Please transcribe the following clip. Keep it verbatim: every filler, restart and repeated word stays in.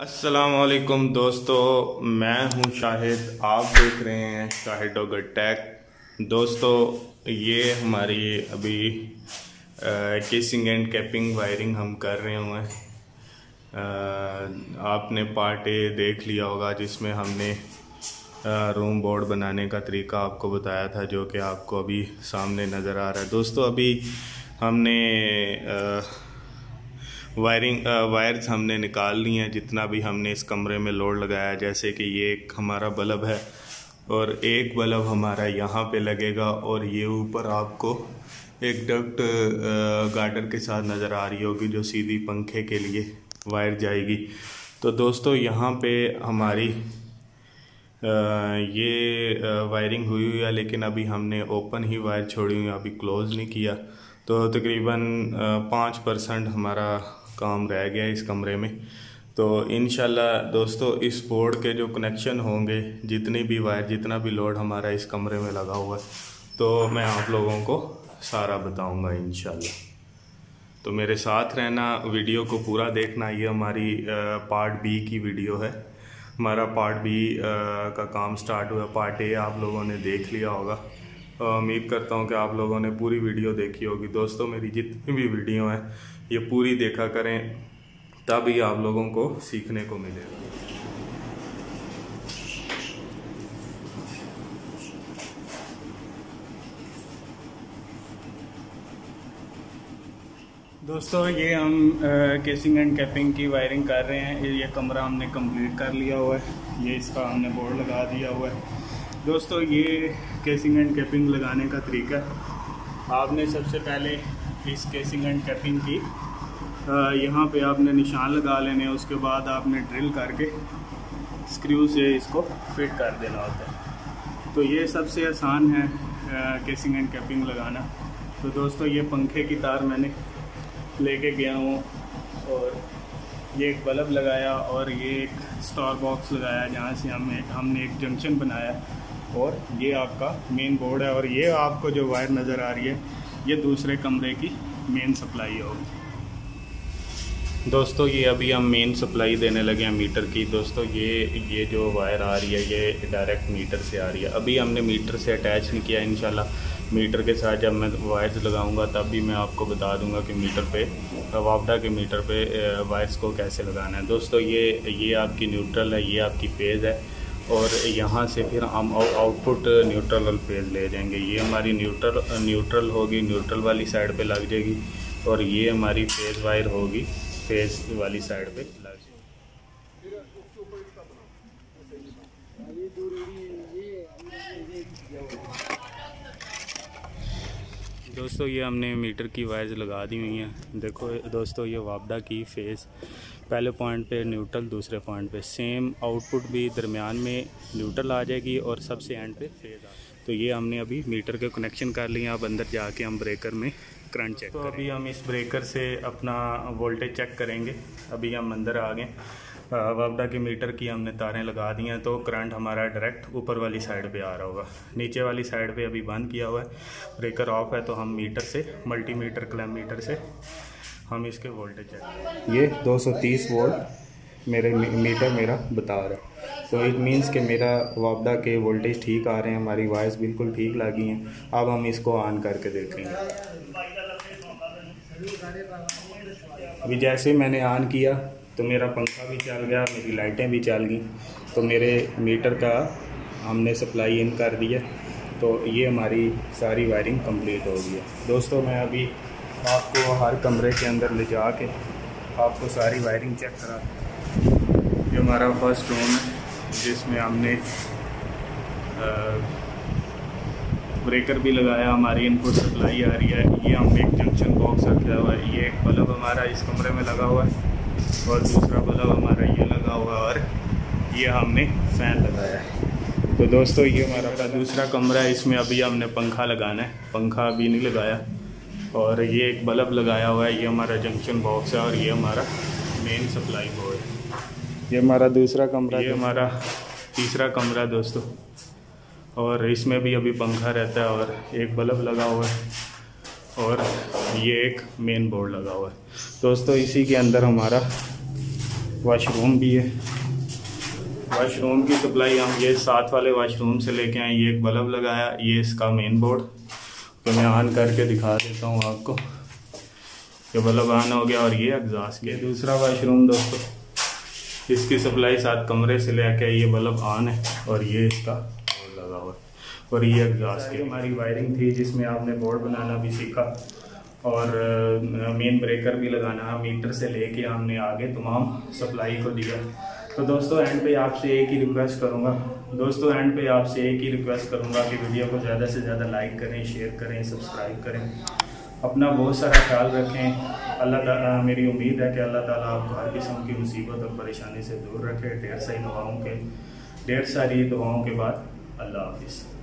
अस्सलाम वालेकुम दोस्तों, मैं हूं शाहिद। आप देख रहे हैं शाहिद डॉगर टेक। दोस्तों, ये हमारी अभी केसिंग एंड कैपिंग वायरिंग हम कर रहे हुए हैं। आपने पार्ट ए देख लिया होगा जिसमें हमने रूम बोर्ड बनाने का तरीका आपको बताया था, जो कि आपको अभी सामने नज़र आ रहा है। दोस्तों, अभी हमने आ, वायरिंग वायर्स हमने निकाल ली हैं, जितना भी हमने इस कमरे में लोड लगाया है। जैसे कि ये एक हमारा बल्ब है और एक बल्ब हमारा यहाँ पे लगेगा, और ये ऊपर आपको एक डक्ट गार्डर के साथ नज़र आ रही होगी जो सीधी पंखे के लिए वायर जाएगी। तो दोस्तों, यहाँ पे हमारी आ, ये वायरिंग हुई हुई है, लेकिन अभी हमने ओपन ही वायर छोड़ी हुई है, अभी क्लोज़ नहीं किया। तो तकरीबन पाँच परसेंट हमारा काम रह गया इस कमरे में। तो इंशाल्लाह दोस्तों, इस बोर्ड के जो कनेक्शन होंगे, जितनी भी वायर, जितना भी लोड हमारा इस कमरे में लगा हुआ है, तो मैं आप लोगों को सारा बताऊंगा इंशाल्लाह। तो मेरे साथ रहना, वीडियो को पूरा देखना। ये हमारी पार्ट बी की वीडियो है। हमारा पार्ट बी का काम स्टार्ट हुआ। पार्ट ए आप लोगों ने देख लिया होगा। उम्मीद करता हूँ कि आप लोगों ने पूरी वीडियो देखी होगी। दोस्तों, मेरी जितनी भी वीडियो हैं ये पूरी देखा करें, तभी आप लोगों को सीखने को मिलेगा। दोस्तों, ये हम केसिंग एंड कैपिंग की वायरिंग कर रहे हैं। ये कमरा हमने कंप्लीट कर लिया हुआ है। ये इसका हमने बोर्ड लगा दिया हुआ है। दोस्तों, ये केसिंग एंड कैपिंग लगाने का तरीका है। आपने सबसे पहले इस केसिंग एंड कैपिंग की यहाँ पे आपने निशान लगा लेने हैं। उसके बाद आपने ड्रिल करके स्क्रू से इसको फिट कर देना होता है। तो ये सबसे आसान है केसिंग एंड कैपिंग लगाना। तो दोस्तों, ये पंखे की तार मैंने लेके गया हूँ, और ये एक बल्ब लगाया, और ये एक स्टार बॉक्स लगाया जहाँ से हम एक हमने एक जंक्शन बनाया, और ये आपका मेन बोर्ड है। और ये आपको जो वायर नज़र आ रही है, ये दूसरे कमरे की मेन सप्लाई होगी। दोस्तों, ये अभी हम मेन सप्लाई देने लगे हैं मीटर की। दोस्तों, ये ये जो वायर आ रही है ये डायरेक्ट मीटर से आ रही है। अभी हमने मीटर से अटैच नहीं किया। इंशाल्लाह मीटर के साथ जब मैं वायर्स लगाऊंगा तब भी मैं आपको बता दूंगा कि मीटर पे, वापडा के मीटर पे वायर्स को कैसे लगाना है। दोस्तों, ये ये आपकी न्यूट्रल है, ये आपकी फेज़ है, और यहाँ से फिर हम आउटपुट न्यूट्रल वाल फेज़ ले जाएंगे। ये हमारी न्यूट्रल न्यूट्रल होगी, न्यूट्रल वाली साइड पे लग जाएगी, और ये हमारी फेज़ वायर होगी, फेज़ वाली साइड पे लग जाएगी। दोस्तों, ये हमने मीटर की वायर्स लगा दी हुई हैं। देखो दोस्तों, ये वापडा की फेज़ पहले पॉइंट पे न्यूट्रल, दूसरे पॉइंट पे सेम, आउटपुट भी दरमियान में न्यूट्रल आ जाएगी और सबसे एंड पे फेज़ आ। तो ये हमने अभी मीटर के कनेक्शन कर लिए। अब अंदर जाके हम ब्रेकर में करंट चेक। तो अभी हम इस ब्रेकर से अपना वोल्टेज चेक करेंगे। अभी हम अंदर आ गए। वापडा के मीटर की हमने तारें लगा दी हैं, तो करंट हमारा डायरेक्ट ऊपर वाली साइड पे आ रहा होगा। नीचे वाली साइड पे अभी बंद किया हुआ है, ब्रेकर ऑफ है। तो हम मीटर से, मल्टीमीटर क्लैम मीटर से हम इसके वोल्टेज चेक। ये दो सौ तीस वोल्ट मेरे मीटर मेरा बता रहा है। तो इट मीन्स कि मेरा वापडा के वोल्टेज ठीक आ रहे हैं, हमारी वायर्स बिल्कुल ठीक लगी हैं। अब हम इसको ऑन करके देखेंगे। अभी जैसे मैंने ऑन किया तो मेरा पंखा भी चल गया, मेरी लाइटें भी चल गई। तो मेरे मीटर का हमने सप्लाई इन कर दिया। तो ये हमारी सारी वायरिंग कंप्लीट हो गई है। दोस्तों, मैं अभी आपको हर कमरे के अंदर ले जा के आपको सारी वायरिंग चेक करा। ये हमारा फर्स्ट रूम है जिसमें हमने ब्रेकर भी लगाया, हमारी इनपुट सप्लाई आ रही है। ये हमने एक जंक्शन बॉक्स रखा हुआ है। ये एक बल्ब हमारा इस कमरे में लगा हुआ है, और दूसरा बल्ब हमारा ये लगा हुआ है, और ये हमने फ़ैन लगाया है। तो दोस्तों, ये हमारा दूसरा कमरा है। इसमें अभी हमने पंखा लगाना है, पंखा अभी नहीं लगाया। और ये एक बल्ब लगाया हुआ है। ये हमारा जंक्शन बॉक्स है, और ये हमारा मेन सप्लाई बोर्ड है। ये हमारा दूसरा कमरा, ये हमारा तीसरा कमरा दोस्तों। और इसमें भी अभी पंखा रहता है, और एक बल्ब लगा हुआ है, और ये एक मेन बोर्ड लगा हुआ है। दोस्तों, इसी के अंदर हमारा वाशरूम भी है। वाशरूम की सप्लाई हम ये साथ वाले वाशरूम से लेके आए। ये एक बल्ब लगाया, ये इसका मेन बोर्ड, तो मैं ऑन करके दिखा देता हूँ आपको। ये बल्ब ऑन हो गया और ये एग्जॉस्ट के दूसरा वाशरूम दोस्तों, इसकी सप्लाई सात कमरे से लेके ये बल्ब ऑन है और ये इसका लगा हुआ है और ये एग्जॉस्ट की हमारी वायरिंग थी जिसमें आपने बोर्ड बनाना भी सीखा और मेन ब्रेकर भी लगाना, मीटर से लेके हमने आगे तमाम सप्लाई को दिया। तो दोस्तों एंड पे आपसे एक ही रिक्वेस्ट करूँगा दोस्तों एंड पे आपसे एक ही रिक्वेस्ट करूँगा कि वीडियो को ज़्यादा से ज़्यादा लाइक करें, शेयर करें, सब्सक्राइब करें, अपना बहुत सारा ख्याल रखें। अल्लाह ताला, मेरी उम्मीद है कि अल्लाह ताला आपको हर किस्म की मुसीबत और परेशानी से दूर रखे। ढेर सारी दुआओं के ढेर सारी दुआओं के बाद अल्लाह हाफिज़।